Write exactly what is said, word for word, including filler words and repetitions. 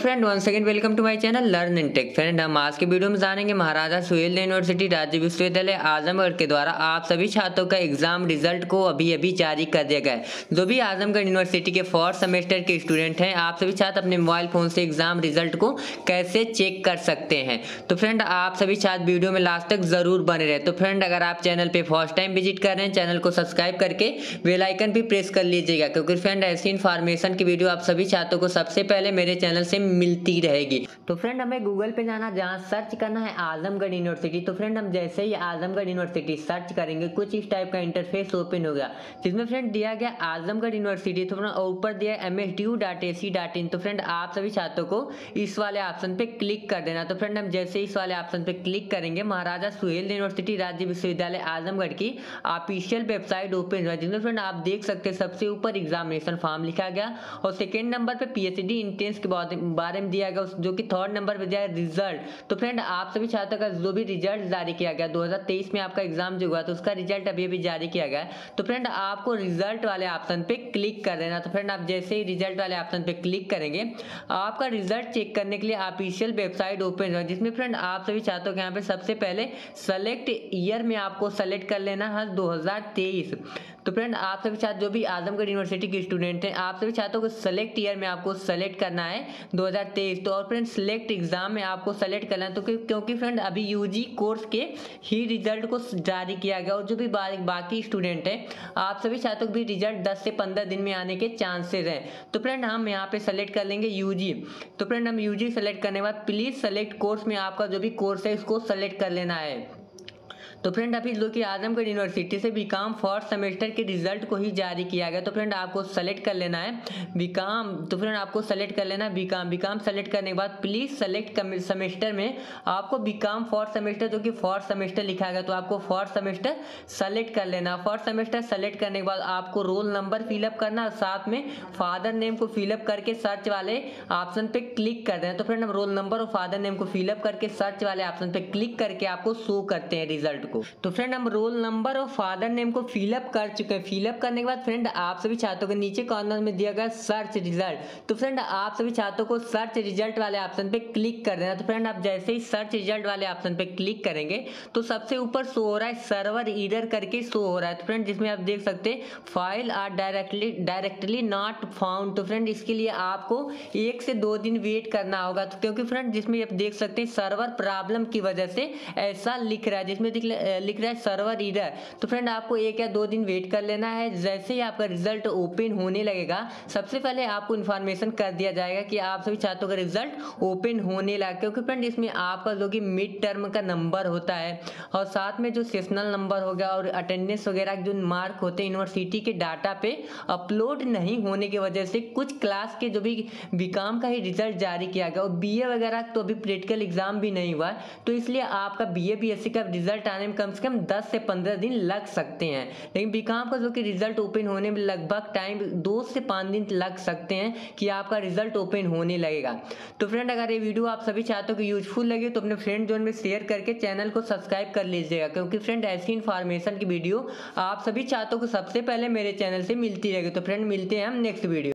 Friend, one second welcome to my channel learn in tech. Friend, हम आज के video में जानेंगे महाराजा सुहेलदेव यूनिवर्सिटी राज्य विश्वविद्यालय आजमगढ़ के द्वारा आप सभी छात्रों का एग्जाम रिजल्ट को अभी अभी जारी कर दिया गया है। जो भी आजमगढ़ यूनिवर्सिटी के फोर्थ सेमेस्टर के स्टूडेंट हैं, आप सभी छात्र अपने मोबाइल फोन से एग्जाम रिजल्ट को कैसे चेक कर सकते हैं। तो फ्रेंड, आप सभी छात्र वीडियो में लास्ट तक जरूर बने रहे। तो फ्रेंड, अगर आप चैनल पे फर्स्ट टाइम विजिट कर रहे हैं, चैनल को सब्सक्राइब करके बेल आइकन भी प्रेस कर लीजिएगा, क्योंकि फ्रेंड ऐसी इन्फॉर्मेशन की वीडियो आप सभी छात्रों को सबसे पहले मेरे चैनल से मिलती रहेगी। तो फ्रेंड, हमें गूगल पे जाना, जहाँ सर्च करना है आजमगढ़ यूनिवर्सिटी। तो फ्रेंड, हम जैसे ही आजमगढ़ यूनिवर्सिटी सर्च करेंगे, कुछ इस टाइप का इंटरफेस ओपन हो गया, जिसमें फ्रेंड दिया गया आजमगढ़ यूनिवर्सिटी। तो फ्रेंड ऊपर दिया M S D U dot A C dot in. तो फ्रेंड, आप सभी छात्रों को इस वाले ऑप्शन पे क्लिक कर देना। तो फ्रेंड, हम जैसे इस वाले ऑप्शन पे क्लिक करेंगे, महाराजा सुहेलदेव यूनिवर्सिटी राज्य विश्वविद्यालय आजमगढ़ की ऑफिशियल वेबसाइट ओपन हुआ, जिसमें फ्रेंड आप देख सकते हैं सबसे ऊपर एग्जामिनेशन फॉर्म लिखा गया और सेकेंड नंबर पे पीएचडी इंट्रेंस के बारे में दिया गया, जो कि थर्ड नंबर पे दिया है रिजल्ट। तो फ्रेंड, आप सभी छात्रों का जो भी रिजल्ट जारी किया गया दो हज़ार तेईस में आपका एग्जाम जो हुआ, तो उसका रिजल्ट अभी अभी जारी किया गया है। तो फ्रेंड, आपको रिजल्ट वाले ऑप्शन पे क्लिक कर देना। तो फ्रेंड, आप जैसे ही रिजल्ट वाले ऑप्शन पे क्लिक करेंगे, आपका रिजल्ट चेक करने के लिए ऑफिशियल वेबसाइट ओपन हुआ, जिसमें फ्रेंड आप सभी छात्रों के यहाँ पे सबसे पहले सेलेक्ट ईयर में आपको सेलेक्ट कर लेना है दो हज़ार तेईस। तो फ्रेंड, आप सभी छात्र जो भी आजमगढ़ यूनिवर्सिटी के स्टूडेंट हैं, आप सभी छात्रों को सेलेक्ट ईयर में आपको सेलेक्ट करना है दो हज़ार तेईस। तो और फ्रेंड, सिलेक्ट एग्जाम में आपको सेलेक्ट करना है, तो क्योंकि फ्रेंड अभी यूजी कोर्स के ही रिजल्ट को जारी किया गया, और जो भी बा, बाकी स्टूडेंट हैं, आप सभी छात्रों को भी रिजल्ट दस से पंद्रह दिन में आने के चांसेस हैं। तो फ्रेंड, हम यहाँ पे सेलेक्ट कर लेंगे यूजी। तो फ्रेंड, हम यूजी सेलेक्ट करने के बाद प्लीज सेलेक्ट कोर्स में आपका जो भी कोर्स है उसको सेलेक्ट कर लेना है। तो फ्रेंड, अभी जो कि आजमगढ़ यूनिवर्सिटी से बीकॉम फर्स्ट सेमेस्टर के रिजल्ट को ही जारी किया गया। तो फ्रेंड, आपको सेलेक्ट कर लेना है बीकॉम। तो फ्रेंड, आपको सेलेक्ट कर लेना है बीकॉम। बीकॉम सेलेक्ट करने के बाद प्लीज सेलेक्ट सेमेस्टर में आपको बीकॉम फर्स्ट सेमेस्टर, जो कि फर्स्ट सेमेस्टर लिखा गया, तो आपको फर्स्ट सेमेस्टर सेलेक्ट कर लेना। फर्स्ट सेमेस्टर सेलेक्ट करने के बाद आपको रोल नंबर फिलअप करना, साथ में फादर नेम को फिलअप करके सर्च वाले ऑप्शन पे क्लिक कर देना। तो फ्रेंड, हम रोल नंबर और फादर नेम को फिलअप करके सर्च वाले ऑप्शन पे क्लिक करके आपको शो करते हैं रिजल्ट को। तो फ्रेंड, हम रोल नंबर और फादर नेम को फिलअप कर चुके हैं। फिलअप करने के बाद फ्रेंड, आप सभी छात्रों के नीचे कॉर्नर में दिया गया सर्च रिजल्ट। तो फ्रेंड, आप सभी छात्रों को सर्च रिजल्ट वाले ऑप्शन पे क्लिक कर देना। तो फ्रेंड, आप जैसे ही सर्च रिजल्ट वाले ऑप्शन पे क्लिक करेंगे, तो सबसे ऊपर शो हो रहा है सर्वर एरर करके शो हो रहा है। तो फ्रेंड, जिसमें आप देख सकते हैं file are directly directly not found. तो फ्रेंड, इसके लिए आपको एक से दो दिन वेट करना होगा, तो क्योंकि फ्रेंड जिसमें आप देख सकते हैं सर्वर प्रॉब्लम की वजह से ऐसा लिख रहा है, जिसमें लिख रहा है सर्वर एरर। तो फ्रेंड, आपको एक या दो दिन वेट कर लेना है। जैसे ही आपका रिजल्ट ओपन होने लगेगा, सबसे पहले आपको इन्फॉर्मेशन कर दिया जाएगा कि आप सभी छात्रों का रिजल्ट ओपन होने लगा, क्योंकि फ्रेंड इसमें आपका जो कि मिड टर्म का नंबर होता है और साथ में जो सेशनल नंबर हो गया और अटेंडेंस वगैरह जो मार्क होते हैं यूनिवर्सिटी के डाटा पे अपलोड नहीं होने की वजह से कुछ क्लास के जो भी बीकॉम का ही रिजल्ट जारी किया गया, और बीए वगैरह तो अभी प्रैक्टिकल एग्जाम भी नहीं हुआ, तो इसलिए आपका बीए बीएससी का रिजल्ट आने में कम से कम दस से पंद्रह दिन लग सकते हैं। लेकिन बीकॉम का जो कि रिजल्ट ओपन होने में लगभग टाइम दो से पाँच दिन लग सकते हैं कि आपका रिजल्ट ओपन होने लगेगा। तो फ्रेंड, अगर ये वीडियो आप सभी छात्रों को यूजफुल लगे तो अपने फ्रेंड जोन में शेयर करके चैनल को सब्सक्राइब कर लीजिएगा, क्योंकि फ्रेंड ऐसी इन्फॉर्मेशन की वीडियो आप सभी छात्रों को सबसे पहले मेरे चैनल से मिलती रहेगी। तो फ्रेंड, मिलते हैं हम नेक्स्ट वीडियो।